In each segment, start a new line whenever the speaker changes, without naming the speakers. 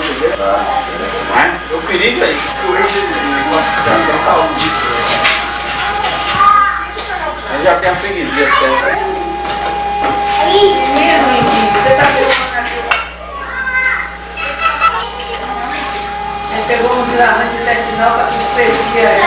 entendeu? Mas o perigo é isso, que o eixo de classificação está longe disso. Eu já tenho freguesia até.
Você tá vendo uma cachorra? Ele pegou um dilarante de terminal para que freguesia aí.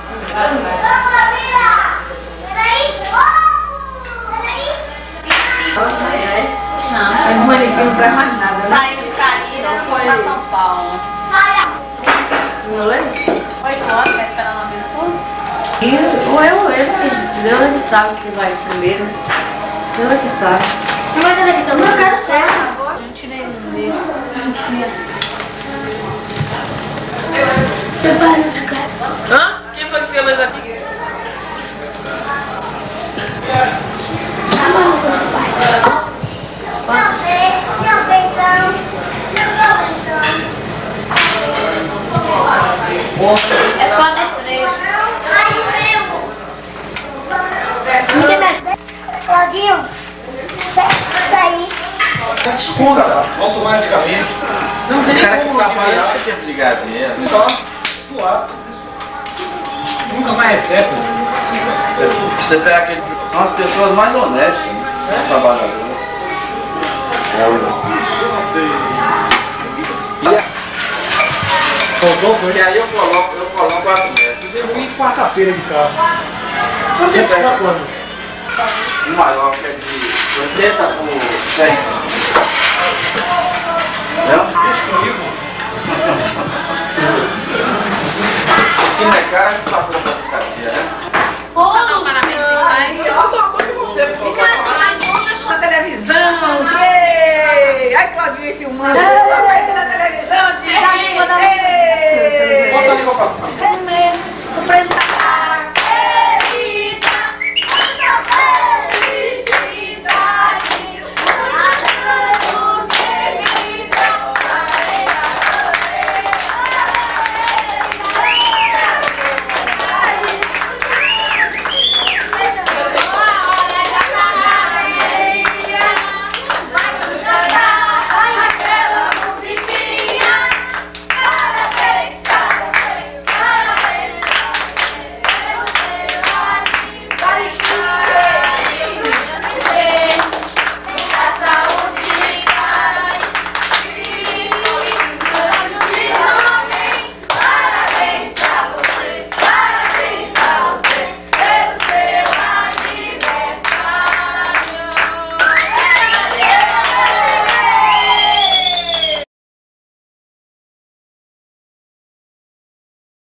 Não, mas o manequim não traz mais nada, né?
Saiu de Carina, foi pra São Paulo.
Não lembro?
8 horas, vai esperar uma pessoa?
Ou eu, Deus é que sabe que vai primeiro. Deus é que sabe.
Mas ele aqui também. Não quero ser. Não tirei um desse.
Hã? Quem foi que você mais aqui?
É só destreza.
Claudinho, daí.
Esconda, automaticamente. Não tem cara que trabalha que é brigadeiro. Só suado. Nunca mais recebe. Você pega aquele. São as pessoas mais honestas, né? Trabalhadoras. E aí eu coloco as metas.
Eu vim quarta-feira de carro.
Você
Você
pega
pega quando?
um maior que é de 80 por 100. É um bicho comigo. Aqui na cara que passou pra ficaria, né?
Na televisão, ei! Ai, Claudinha filmando.